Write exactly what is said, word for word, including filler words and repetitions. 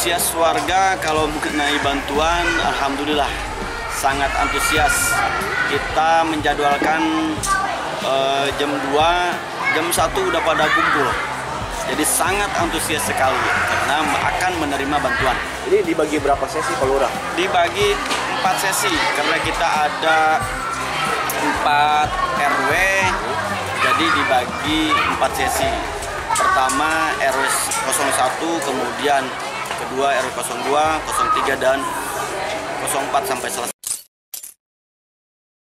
Antusias warga kalau mengenai bantuan, alhamdulillah sangat antusias. Kita menjadwalkan eh, jam dua, jam satu udah pada kumpul. Jadi sangat antusias sekali karena akan menerima bantuan. Ini dibagi berapa sesi Pak Lurah? Dibagi empat sesi karena kita ada empat R W, jadi dibagi empat sesi. Pertama R W nol satu, kemudian kedua R W nol dua, nol tiga dan nol empat sampai selesai.